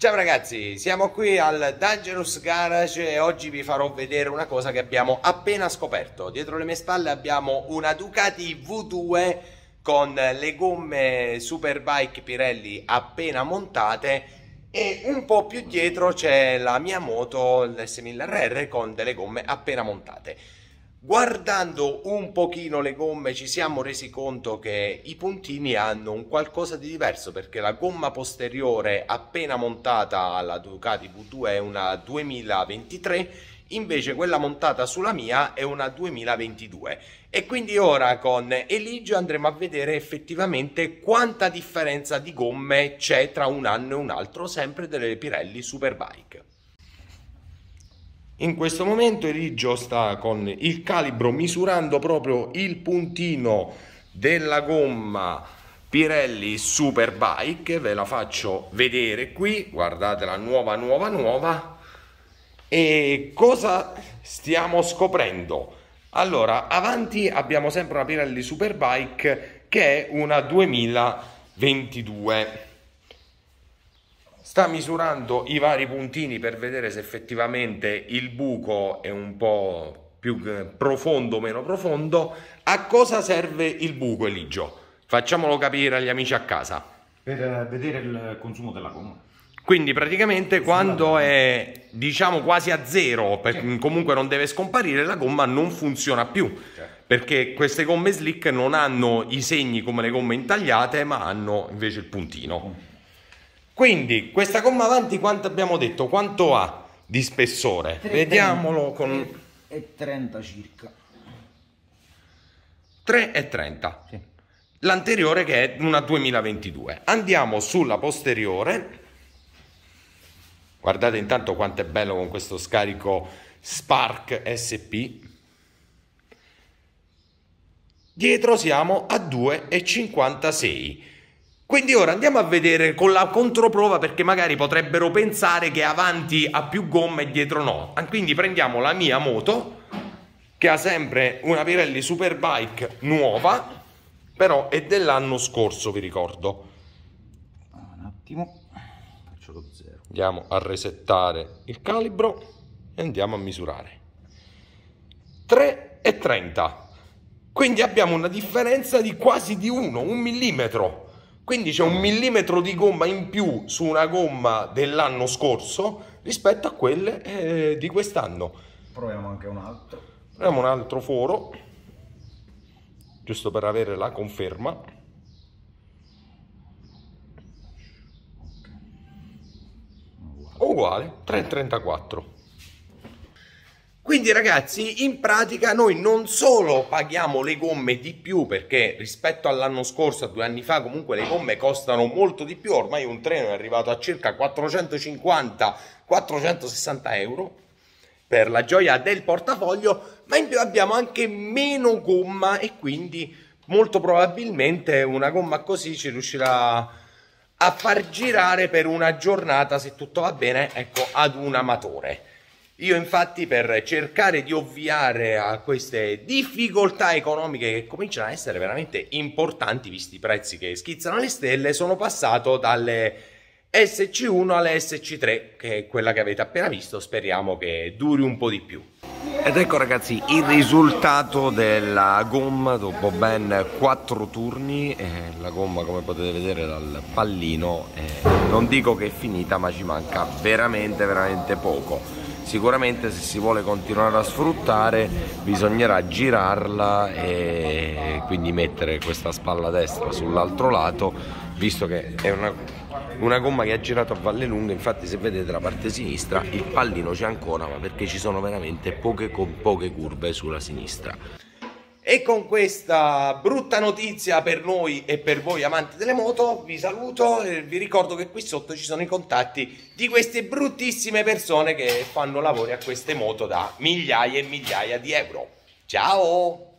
Ciao ragazzi, siamo qui al Dangerous Garage e oggi vi farò vedere una cosa che abbiamo appena scoperto. Dietro le mie spalle abbiamo una Ducati V2 con le gomme Superbike Pirelli appena montate e un po' più dietro c'è la mia moto, l'S1000RR, con delle gomme appena montate. Guardando un pochino le gomme ci siamo resi conto che i puntini hanno un qualcosa di diverso, perché la gomma posteriore appena montata alla Ducati V2 è una 2023, invece quella montata sulla mia è una 2022. E quindi ora con Eligio andremo a vedere effettivamente quanta differenza di gomme c'è tra un anno e un altro, sempre delle Pirelli Superbike. In questo momento Eligio sta con il calibro misurando proprio il puntino della gomma Pirelli Superbike. Ve la faccio vedere qui, guardate la nuova. E cosa stiamo scoprendo? Allora, avanti abbiamo sempre una Pirelli Superbike che è una 2022. Sta misurando i vari puntini per vedere se effettivamente il buco è un po' più profondo o meno profondo. A cosa serve il buco, Eligio? Facciamolo capire agli amici a casa. Per vedere il consumo della gomma. Quindi praticamente quando è, diciamo, quasi a zero, comunque non deve scomparire, la gomma non funziona più. Perché queste gomme slick non hanno i segni come le gomme intagliate, ma hanno invece il puntino. Quindi questa gomma avanti quanto abbiamo detto? Quanto ha di spessore? 3,30. Vediamolo con 3,30 circa. 3,30. Sì. L'anteriore che è una 2022. Andiamo sulla posteriore. Guardate intanto quanto è bello con questo scarico Spark SP. Dietro siamo a 2,56. Quindi ora andiamo a vedere con la controprova, perché magari potrebbero pensare che avanti ha più gomme e dietro no. Quindi prendiamo la mia moto, che ha sempre una Pirelli Superbike nuova, però è dell'anno scorso, vi ricordo. Un attimo, faccio lo 0. Andiamo a resettare il calibro e andiamo a misurare. 3,30. Quindi abbiamo una differenza di quasi di un millimetro. Quindi c'è 1 millimetro di gomma in più su una gomma dell'anno scorso rispetto a quelle di quest'anno. Proviamo anche un altro. Proviamo un altro foro, giusto per avere la conferma. Uguale, 3,34. Quindi ragazzi, in pratica noi non solo paghiamo le gomme di più, perché rispetto all'anno scorso, a 2 anni fa, comunque le gomme costano molto di più. Ormai un treno è arrivato a circa 450-460 euro per la gioia del portafoglio, ma in più abbiamo anche meno gomma e quindi molto probabilmente una gomma così ci riuscirà a far girare per una giornata, se tutto va bene, ecco, ad un amatore. Io infatti, per cercare di ovviare a queste difficoltà economiche che cominciano a essere veramente importanti, visti i prezzi che schizzano alle stelle, sono passato dalle SC1 alle SC3, che è quella che avete appena visto. Speriamo che duri un po' di più. Ed ecco ragazzi il risultato della gomma dopo ben 4 turni. La gomma, come potete vedere dal pallino, non dico che è finita, ma ci manca veramente poco. Sicuramente se si vuole continuare a sfruttare bisognerà girarla e quindi mettere questa spalla destra sull'altro lato, visto che è una gomma che ha girato a valle lunga. Infatti se vedete la parte sinistra il pallino c'è ancora, ma perché ci sono veramente poche curve sulla sinistra. E con questa brutta notizia per noi e per voi amanti delle moto vi saluto e vi ricordo che qui sotto ci sono i contatti di queste bruttissime persone che fanno lavori a queste moto da migliaia e migliaia di euro. Ciao!